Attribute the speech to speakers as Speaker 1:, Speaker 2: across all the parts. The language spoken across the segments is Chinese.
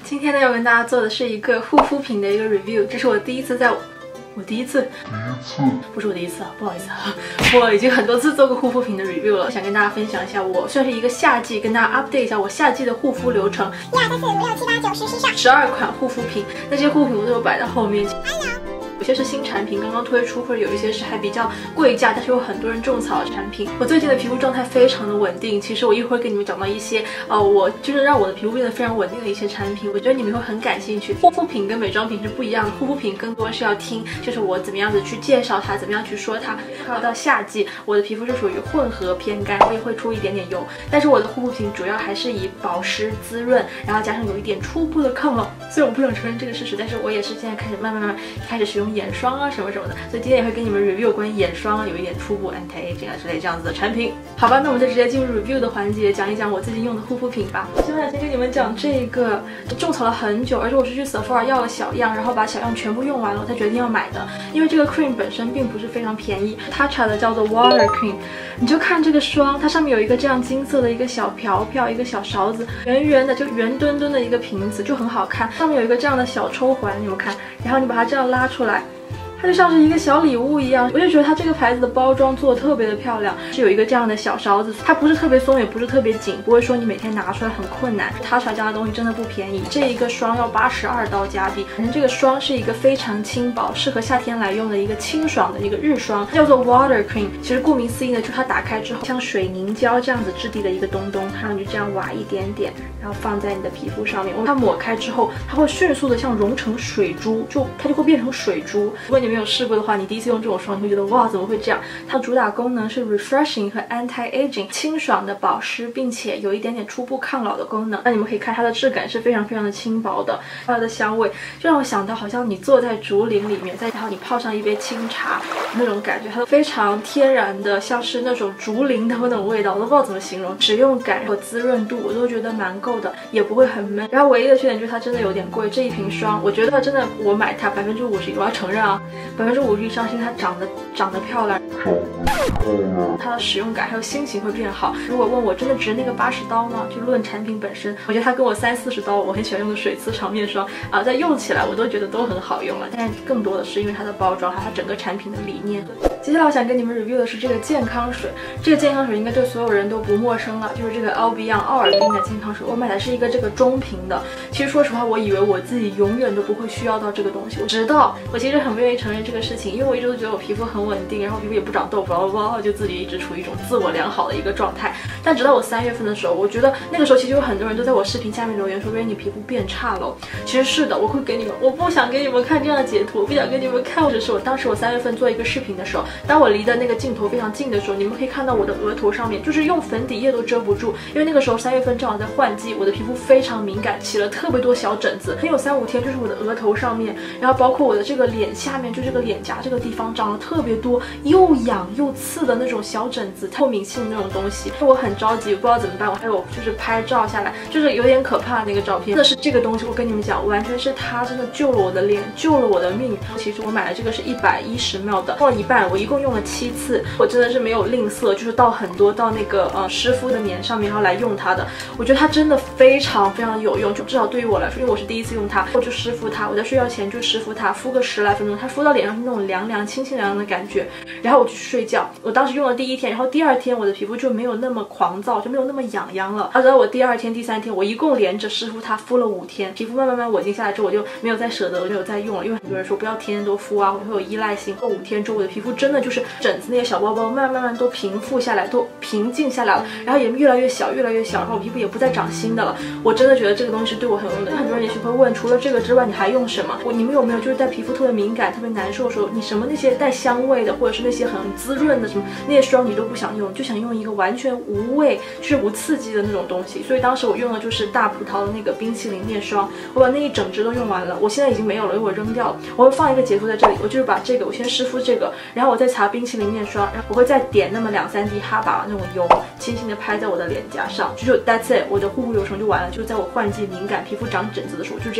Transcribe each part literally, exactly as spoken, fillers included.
Speaker 1: 今天呢，要跟大家做的是一个护肤品的一个 review， 这是我第一次在我。 我第一次，第一次不是我第一次啊，不好意思啊，我已经很多次做过护肤品的 review 了，想跟大家分享一下，我算是一个夏季，跟大家 update 一下我夏季的护肤流程。一二三四五六七八九十十十十二款护肤品，那这些护肤品我都有摆在后面。有些是新产品刚刚推出，或者有一些是还比较贵价，但是有很多人种草的产品。我最近的皮肤状态非常的稳定，其实我一会儿给你们讲到一些，呃，我就是让我的皮肤变得非常稳定的一些产品，我觉得你们会很感兴趣。护肤品跟美妆品是不一样的，护肤品更多是要听，就是我怎么样子去介绍它，怎么样去说它。快要到夏季，我的皮肤是属于混合偏干，我也会出一点点油，但是我的护肤品主要还是以保湿滋润，然后加上有一点初步的抗老。虽然我不想承认这个事实，但是我也是现在开始慢慢慢慢开始使用眼霜啊什么什么的，所以今天也会跟你们 review 关于眼霜啊有一点初步 anti aging 啊之类这样子的产品。好吧，那我们就直接进入 review 的环节，讲一讲我最近用的护肤品吧。我今天先跟你们讲这个，种草了很久，而且我是去 Sephora 要了小样，然后把小样全部用完了，我才决定要买的。因为这个 cream 本身并不是非常便宜，它查的叫做 water cream。你就看这个霜，它上面有一个这样金色的一个小瓢瓢，一个小勺子，圆圆的，就圆墩墩的一个瓶子，就很好看。上面有一个这样的小抽环，你们看，然后你把它这样拉出来。 它就像是一个小礼物一样，我就觉得它这个牌子的包装做的特别的漂亮，是有一个这样的小勺子，它不是特别松，也不是特别紧，不会说你每天拿出来很困难。它出来这样的东西真的不便宜，这一个霜要八十二刀加币。反正这个霜是一个非常轻薄，适合夏天来用的一个清爽的一个日霜，叫做 water cream。其实顾名思义呢，就它打开之后像水凝胶这样子质地的一个东东，然后你就这样挖一点点，然后放在你的皮肤上面。它抹开之后，它会迅速的像融成水珠，就它就会变成水珠。如果你没有试过的话，你第一次用这种霜，你会觉得哇，怎么会这样？它主打功能是 refreshing 和 anti aging， 清爽的保湿，并且有一点点初步抗老的功能。那你们可以看它的质感是非常非常的轻薄的，它的香味就让我想到好像你坐在竹林里面，再然后你泡上一杯清茶那种感觉，它非常天然的，像是那种竹林的那种味道，我都不知道怎么形容。使用感和滋润度我都觉得蛮够的，也不会很闷。然后唯一的缺点就是它真的有点贵，这一瓶霜我觉得真的我买它百分之五十，我要承认啊，百分之五十以上是因为它长得长得漂亮，它的使用感还有心情会变好。如果问我真的值那个八十刀吗？就论产品本身，我觉得它跟我三四十刀我很喜欢用的水磁长面霜啊，在用起来我都觉得都很好用了。但是更多的是因为它的包装还有它整个产品的理念。接下来我想跟你们 review 的是这个健康水，这个健康水应该对所有人都不陌生了，就是这个 Albion 奥尔滨的健康水。我买的是一个这个中瓶的，其实说实话，我以为我自己永远都不会需要到这个东西，直到我其实很不愿意承认这个事情，因为我一直都觉得我皮肤很稳定，然后皮肤也不长痘，然后就自己一直处于一种自我良好的一个状态。但直到我三月份的时候，我觉得那个时候其实有很多人都在我视频下面留言说，别人你皮肤变差了。其实是的，我会给你们，我不想给你们看这样的截图，我不想给你们看，或者是我当时我三月份做一个视频的时候，当我离的那个镜头非常近的时候，你们可以看到我的额头上面就是用粉底液都遮不住，因为那个时候三月份正好在换季，我的皮肤非常敏感，起了特别多小疹子，没有三五天就是我的额头上面，然后包括我的这个脸下面，就这个脸颊这个地方长了特别多又痒又刺的那种小疹子，透明性的那种东西，我很着急，我不知道怎么办。我还有就是拍照下来，就是有点可怕的那个照片，真的是这个东西，我跟你们讲，完全是它真的救了我的脸，救了我的命。其实我买的这个是一百一十 ml 的，用了一半，我一共用了七次，我真的是没有吝啬，就是倒很多到那个呃湿敷的棉上面，然后来用它的。我觉得它真的非常非常有用，就至少对于我来说，因为我是第一次用它，我就湿敷它，我在睡觉前就湿敷它，敷个十来分钟，它敷到脸上是那种凉凉、清清凉凉的感觉，然后我就去睡觉。我当时用了第一天，然后第二天我的皮肤就没有那么狂躁，就没有那么痒痒了。而到我第二天、第三天，我一共连着湿敷它敷了五天，皮肤慢慢慢稳定下来之后，我就没有再舍得，我没有再用了，因为很多人说不要天天都敷啊，会有依赖性。过五天之后，我的皮肤真的就是疹子那些小包包慢慢慢慢都平复下来，都平静下来了，然后也越来越小，越来越小，然后我皮肤也不再长新的了。我真的觉得这个东西是对我很有用的。很多人也许会问，除了这个之外，你还用什么？我你们有没有就是在皮肤特别敏感、特别难受的时候，你什么那些带香味的，或者是那些很滋润的什么那些霜你都不想用，就想用一个完全无味、就是无刺激的那种东西。所以当时我用的就是大葡萄的那个冰淇淋面霜，我把那一整支都用完了，我现在已经没有了，因为我扔掉了。我会放一个截图在这里，我就是把这个我先湿敷这个，然后我再擦冰淇淋面霜，然后我会再点那么两三滴哈巴那种油，轻轻的拍在我的脸颊上，就是 that's it， 我的护肤流程就完了。就在我换季敏感、皮肤长疹子的时候就这样，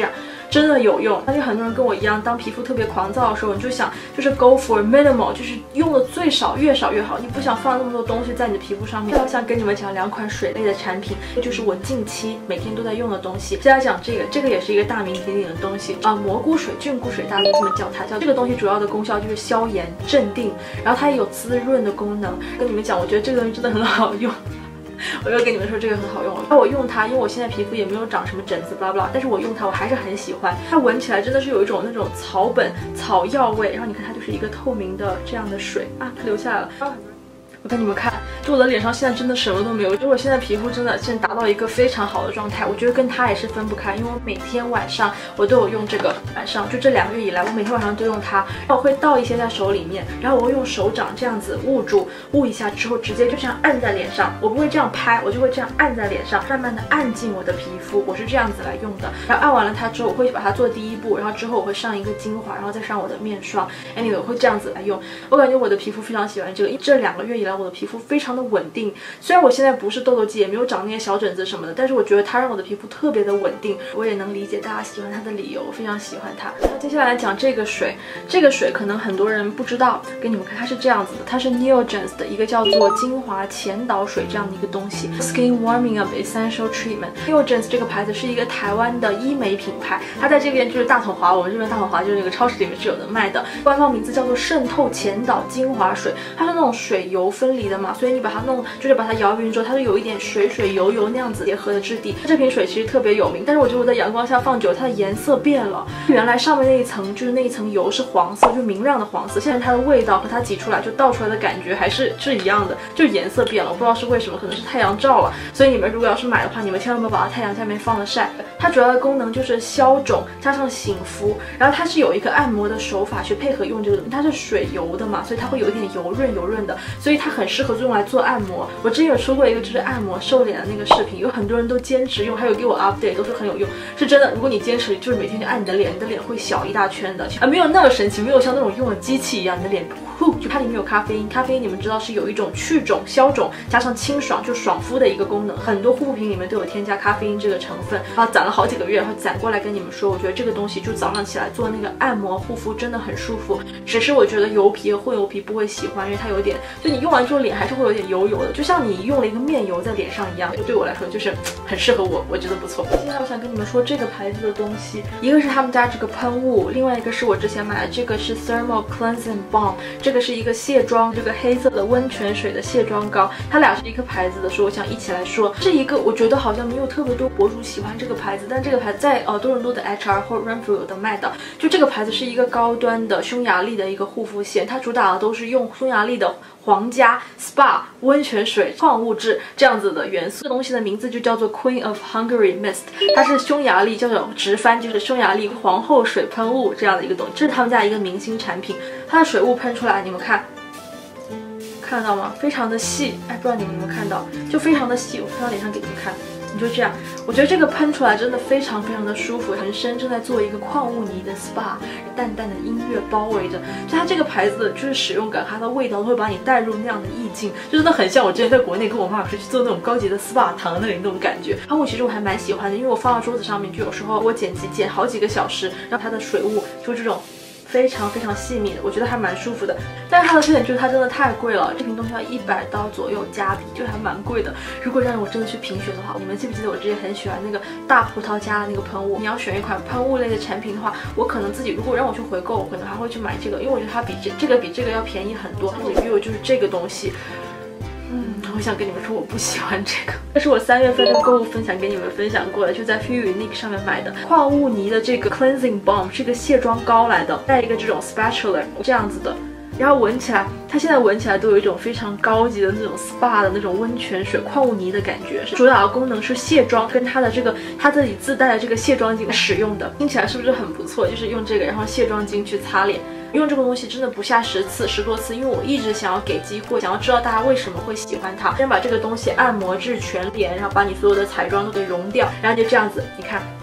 Speaker 1: 真的有用。相信很多人跟我一样，当皮肤特别狂躁的时候，你就想就是 go for minimal， 就是用的最少，越少越好。你不想放那么多东西在你的皮肤上面。我想跟你们讲两款水类的产品，这就是我近期每天都在用的东西。接下来讲这个，这个也是一个大名鼎鼎的东西啊，蘑菇水、菌菇水，大家都这么叫它。叫这个东西主要的功效就是消炎、镇定，然后它也有滋润的功能。跟你们讲，我觉得这个东西真的很好用。我又跟你们说这个很好用，那我用它，因为我现在皮肤也没有长什么疹子，巴拉巴拉，但是我用它我还是很喜欢。它闻起来真的是有一种那种草本草药味，然后你看它就是一个透明的这样的水啊，它流下来了。我跟你们看，就我的脸上现在真的什么都没有，就我现在皮肤真的现在达到一个非常好的状态，我觉得跟它也是分不开，因为我每天晚上我都有用这个，晚上就这两个月以来，我每天晚上都用它，然后我会倒一些在手里面，然后我会用手掌这样子捂住，捂一下之后直接就这样按在脸上，我不会这样拍，我就会这样按在脸上，慢慢的按进我的皮肤，我是这样子来用的。然后按完了它之后，我会把它做第一步，然后之后我会上一个精华，然后再上我的面霜 ，anyway 我会这样子来用。我感觉我的皮肤非常喜欢这个，这两个月以来我的皮肤非常的稳定，虽然我现在不是痘痘肌，也没有长那些小疹子什么的，但是我觉得它让我的皮肤特别的稳定，我也能理解大家喜欢它的理由，我非常喜欢它。那接下来讲这个水，这个水可能很多人不知道，给你们看，它是这样子的，它是 Neogens 的一个叫做精华前导水这样的一个东西 ，Skin Warming Up Essential Treatment。Neogens 这个牌子是一个台湾的医美品牌，它在这边就是大统华，我们这边大统华就是那个超市里面是有的卖的，官方名字叫做渗透前导精华水，它是那种水油分离的嘛，所以你把它弄，就是把它摇匀之后，它就有一点水水油油那样子结合的质地。这瓶水其实特别有名，但是我觉得我在阳光下放久，它的颜色变了。原来上面那一层就是那一层油是黄色，就明亮的黄色，现在它的味道和它挤出来就倒出来的感觉还是是一样的，就是颜色变了。我不知道是为什么，可能是太阳照了。所以你们如果要是买的话，你们千万不要把它太阳下面放了晒。它主要的功能就是消肿加上醒肤，然后它是有一个按摩的手法去配合用这个，它是水油的嘛，所以它会有一点油润油润的，所以它很适合用来做按摩。我之前有出过一个就是按摩瘦脸的那个视频，有很多人都坚持用，还有给我 update 都是很有用，是真的。如果你坚持就是每天就按你的脸，你的脸会小一大圈的，啊，没有那么神奇，没有像那种用了机器一样，你的脸呼，就它里面有咖啡因，咖啡因你们知道是有一种去肿、消肿加上清爽，就爽肤的一个功能，很多护肤品里面都有添加咖啡因这个成分。然后攒了好几个月，然后攒过来跟你们说，我觉得这个东西就早上起来做那个按摩护肤真的很舒服，只是我觉得油皮和混油皮不会喜欢，因为它有点，就你用完之后脸还是会有点油油的，就像你用了一个面油在脸上一样，对我来说就是很适合我，我觉得不错。接下来我想跟你们说这个牌子的东西，一个是他们家这个喷雾，另外一个是我之前买的这个是 Thermal Cleansing Balm， 这个是一个卸妆，这个黑色的温泉水的卸妆膏，它俩是一个牌子的，所以我想一起来说。这一个我觉得好像没有特别多博主喜欢这个牌子，但这个牌子在呃多伦多的 H R 或 Renfrew 有的卖的。就这个牌子是一个高端的匈牙利的一个护肤线，它主打的都是用匈牙利的皇家 S P A 温泉水矿物质这样子的元素。这个东西的名字就叫做 Queen of Hungary Mist， 它是匈牙利叫做直翻就是匈牙利皇后水喷雾这样的一个东西，这是他们家一个明星产品。它的水雾喷出来，你们看。看得到吗？非常的细，哎，不知道你们有没有看到，就非常的细。我喷到脸上给你们看，你就这样。我觉得这个喷出来真的非常非常的舒服，全身正在做一个矿物泥的 S P A， 淡淡的音乐包围着。就它这个牌子的就是使用感，它的味道都会把你带入那样的意境，就真的很像我之前在国内跟我妈妈去做那种高级的 S P A 堂那里那种感觉。喷雾其实我还蛮喜欢的，因为我放到桌子上面，就有时候我剪辑剪好几个小时，然后它的水雾就这种。非常非常细密的，我觉得还蛮舒服的。但是它的缺点就是它真的太贵了，这瓶东西要一百刀左右加币，就还蛮贵的。如果让我真的去评选的话，你们记不记得我之前很喜欢那个大葡萄家的那个喷雾？你要选一款喷雾类的产品的话，我可能自己如果让我去回购，我可能还会去买这个，因为我觉得它比这这个比这个要便宜很多。review就是这个东西。嗯，我想跟你们说，我不喜欢这个。这是我三月份的购物分享给你们分享过的，就在 Feel Unique 上面买的矿物泥的这个 Cleansing Balm， 是一个卸妆膏来的，带一个这种 spatula 这样子的。然后闻起来，它现在闻起来都有一种非常高级的那种 S P A 的那种温泉水矿物泥的感觉。主打的功能是卸妆，跟它的这个它自己自带的这个卸妆巾使用的，听起来是不是很不错？就是用这个，然后卸妆巾去擦脸。用这个东西真的不下十次十多次，因为我一直想要给机会，想要知道大家为什么会喜欢它。先把这个东西按摩至全脸，然后把你所有的彩妆都给溶掉，然后就这样子，你看。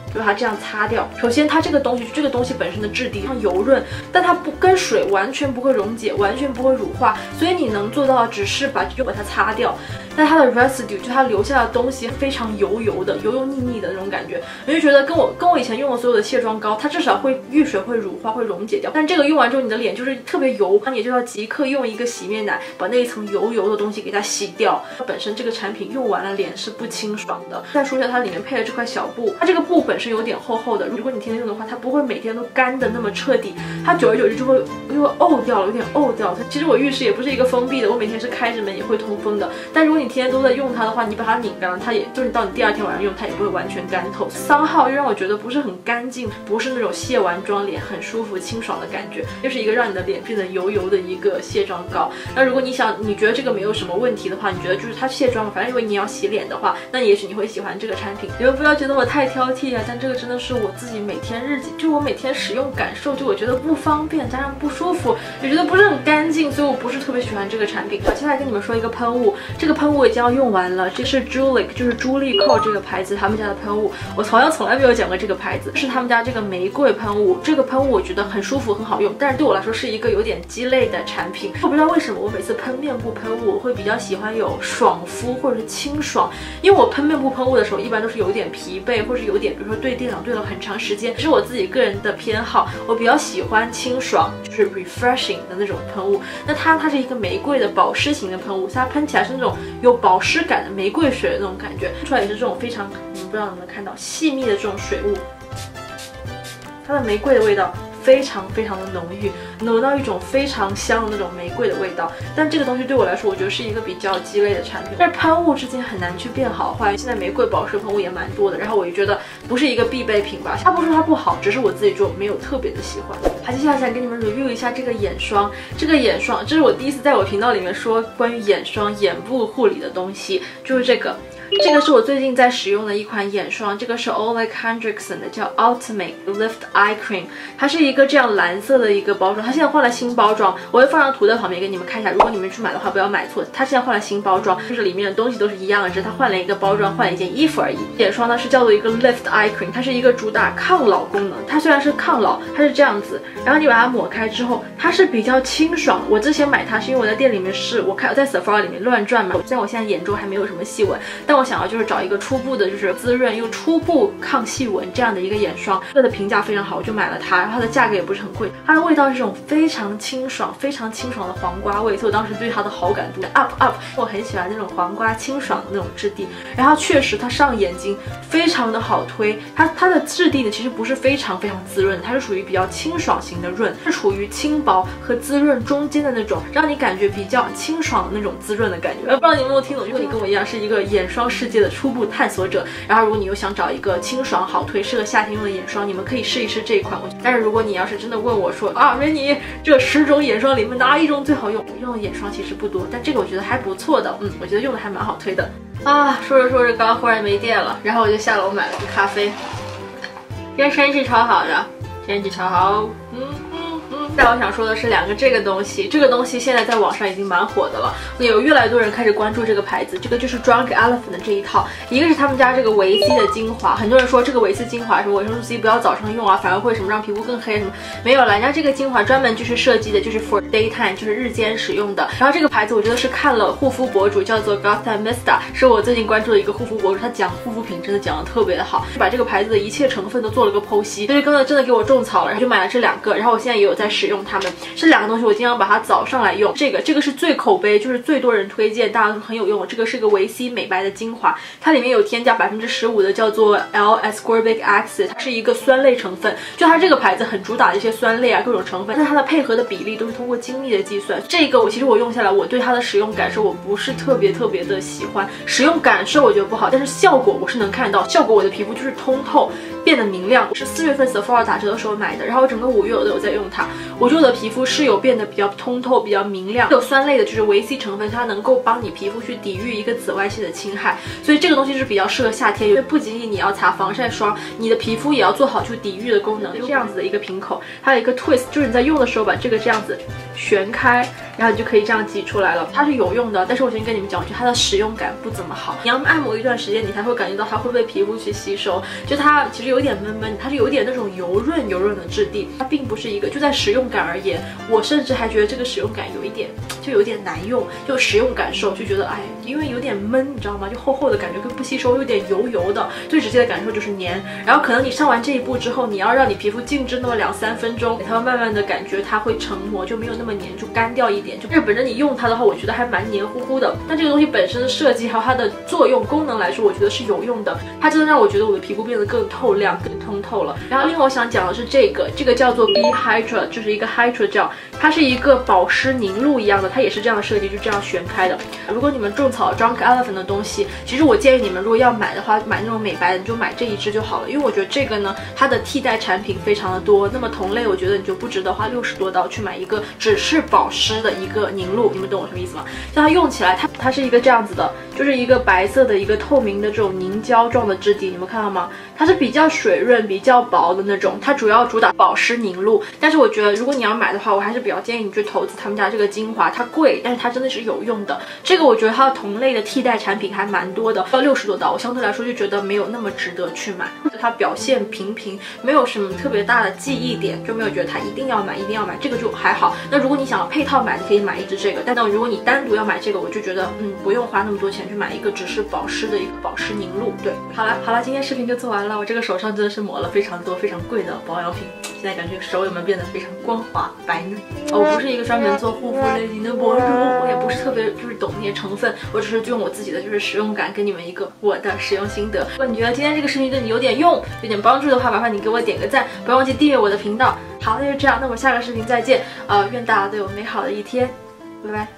Speaker 1: 就把它这样擦掉。首先它这个东西这个东西本身的质地非常油润，但它不跟水完全不会溶解，完全不会乳化，所以你能做到的只是把就把它擦掉。但它的 residue 就它留下的东西非常油油的、油油腻腻的那种感觉，我就觉得跟我跟我以前用的所有的卸妆膏，它至少会遇水会乳化会溶解掉，但这个用完之后你的脸就是特别油，那你就要即刻用一个洗面奶把那一层油油的东西给它洗掉。它本身这个产品用完了脸是不清爽的。再说一下它里面配的这块小布，它这个布本身有点厚厚的，如果你天天用的话，它不会每天都干的那么彻底，它久而久之就会就会沤掉了，有点沤掉。其实我浴室也不是一个封闭的，我每天是开着门也会通风的，但如果你天天都在用它的话，你把它拧干了，它也就是到你第二天晚上用，它也不会完全干透。三号又让我觉得不是很干净，不是那种卸完妆脸很舒服清爽的感觉，就是一个让你的脸变得油油的一个卸妆膏。那如果你想你觉得这个没有什么问题的话，你觉得就是它卸妆，反正因为你要洗脸的话，那也许你会喜欢这个产品。你们不要觉得我太挑剔啊，但这个真的是我自己每天日记，就我每天使用感受，就我觉得不方便加上不舒服，也觉得不是很干净，所以我不是特别喜欢这个产品。接下来跟你们说一个喷雾，这个喷雾已经要用完了，这是 Julic 就是朱莉蔻这个牌子他们家的喷雾，我好像从来没有讲过这个牌子，是他们家这个玫瑰喷雾。这个喷雾我觉得很舒服很好用，但是对我来说是一个有点鸡肋的产品。我不知道为什么我每次喷面部喷雾我会比较喜欢有爽肤或者是清爽，因为我喷面部喷雾的时候一般都是有点疲惫，或是有点比如说对电脑对了很长时间，这是我自己个人的偏好，我比较喜欢清爽就是 refreshing 的那种喷雾。那它它是一个玫瑰的保湿型的喷雾，它喷起来是那种有保湿感的玫瑰水的那种感觉，出来也是这种非常你们不知道能不能看到细密的这种水雾，它的玫瑰的味道非常非常的浓郁，浓到一种非常香的那种玫瑰的味道。但这个东西对我来说，我觉得是一个比较鸡肋的产品。但是喷雾之间很难去变好坏，现在玫瑰保湿喷雾也蛮多的，然后我就觉得不是一个必备品吧。它不是说它不好，只是我自己就没有特别的喜欢。好，接下来想跟你们 review 一下这个眼霜。这个眼霜，这是我第一次在我频道里面说关于眼霜、眼部护理的东西，就是这个。这个是我最近在使用的一款眼霜，这个是 Ole Hendrickson 的，叫 Ultimate Lift Eye Cream， 它是一个这样蓝色的一个包装，它现在换了新包装，我会放上图在旁边给你们看一下，如果你们去买的话不要买错，它现在换了新包装，就是里面的东西都是一样的，只是它换了一个包装，换了一件衣服而已。眼霜呢是叫做一个 Lift Eye Cream， 它是一个主打抗老功能，它虽然是抗老，它是这样子，然后你把它抹开之后，它是比较清爽。我之前买它是因为我在店里面试，我看我在 Sephora 里面乱转嘛，虽然我现在眼周还没有什么细纹，但我想要就是找一个初步的，就是滋润又初步抗细纹这样的一个眼霜，这个的评价非常好，我就买了它。然后它的价格也不是很贵，它的味道是这种非常清爽、非常清爽的黄瓜味，所以我当时对它的好感度 up up。我很喜欢那种黄瓜清爽的那种质地，然后确实它上眼睛非常的好推。它它的质地呢其实不是非常非常滋润，它是属于比较清爽型的润，是处于轻薄和滋润中间的那种，让你感觉比较清爽的那种滋润的感觉。不知道你有没有听懂？如果你跟我一样是一个眼霜世界的初步探索者，然后如果你又想找一个清爽好推适合夏天用的眼霜，你们可以试一试这一款。但是如果你要是真的问我说啊，Rennie这十种眼霜里面哪一种最好用？我用的眼霜其实不多，但这个我觉得还不错的，嗯，我觉得用的还蛮好推的啊。说着说着，刚刚忽然没电了，然后我就下楼买了个咖啡。今天天气超好的，天气超好，嗯。但我想说的是两个这个东西，这个东西现在在网上已经蛮火的了，有越来越多人开始关注这个牌子。这个就是 Drunk Elephant 的这一套，一个是他们家这个维 C 的精华，很多人说这个维 C 精华什么维生素 C 不要早上用啊，反而会什么让皮肤更黑什么，没有了，人家这个精华专门就是设计的就是 for daytime， 就是日间使用的。然后这个牌子我觉得是看了护肤博主叫做 Gotham Mista， 是我最近关注的一个护肤博主，他讲护肤品真的讲的特别的好，把这个牌子的一切成分都做了个剖析，所以刚才真的给我种草了，然后就买了这两个，然后我现在也有在使用它们。这两个东西我经常把它早上来用，这个这个是最口碑，就是最多人推荐，大家都很有用的。这个是个维 C 美白的精华，它里面有添加百分之十五的叫做 L-ascorbic acid， 它是一个酸类成分，就它这个牌子很主打的一些酸类啊各种成分，但是它的配合的比例都是通过精密的计算。这个我其实我用下来，我对它的使用感受我不是特别特别的喜欢，使用感受我觉得不好，但是效果我是能看到，效果我的皮肤就是通透变得明亮。我是四月份 Sephora 打折的时候买的，然后整个五月我都有在用它，我觉得我的皮肤是有变得比较通透比较明亮，有酸类的就是维 C 成分，它能够帮你皮肤去抵御一个紫外线的侵害，所以这个东西是比较适合夏天，因为不仅仅你要擦防晒霜，你的皮肤也要做好去抵御的功能。这样子的一个瓶口，还有一个 twist， 就是你在用的时候把这个这样子旋开，然后你就可以这样挤出来了。它是有用的，但是我先跟你们讲，我觉得它的使用感不怎么好。你要按摩一段时间，你才会感觉到它会被皮肤去吸收。就它其实有点闷闷，它是有点那种油润油润的质地，它并不是一个就在使用感而言，我甚至还觉得这个使用感有一点就有点难用，就使用感受就觉得哎，因为有点闷，你知道吗？就厚厚的感觉跟不吸收，有点油油的。最直接的感受就是黏。然后可能你上完这一步之后，你要让你皮肤静置那么两三分钟，它会慢慢的感觉它会成膜，就没有那么黏，就干掉一点。就日本人你用它的话，我觉得还蛮黏糊糊的。但这个东西本身的设计还有它的作用功能来说，我觉得是有用的。它真的让我觉得我的皮肤变得更透亮、更通透了。然后另外我想讲的是这个，这个叫做 B Hydra， 就是一个 Hydra gel， 它是一个保湿凝露一样的，它也是这样的设计，就这样旋开的。如果你们种草 Drunk Elephant 的东西，其实我建议你们如果要买的话，买那种美白的，你就买这一支就好了。因为我觉得这个呢，它的替代产品非常的多。那么同类，我觉得你就不值得花六十多刀去买一个只是保湿的一个凝露。你们懂我什么意思吗？像它用起来，它它是一个这样子的，就是一个白色的一个透明的这种凝胶状的质地，你们看到吗？它是比较水润、比较薄的那种，它主要主打保湿凝露。但是我觉得，如果你要买的话，我还是比较建议你去投资他们家这个精华，它贵，但是它真的是有用的。这个我觉得它的同类的替代产品还蛮多的，要六十多刀，我相对来说就觉得没有那么值得去买。它表现平平，没有什么特别大的记忆点，就没有觉得它一定要买，一定要买，这个就还好。那如果你想要配套买，你可以买一支这个。但如果你单独要买这个，我就觉得嗯，不用花那么多钱去买一个只是保湿的一个保湿凝露。对，好了好了，今天视频就做完了。我这个手上真的是抹了非常多非常贵的保养品，现在感觉手有没有变得非常光滑白嫩？哦，我不是一个专门做护肤类型的博主，我也不是特别就是懂那些成分，我只是用我自己的就是使用感跟你们一个我的使用心得。如果你觉得今天这个视频对你有点用、有点帮助的话，麻烦你给我点个赞，不要忘记订阅我的频道。好，那就这样，那我们下个视频再见。呃，愿大家都有美好的一天，拜拜。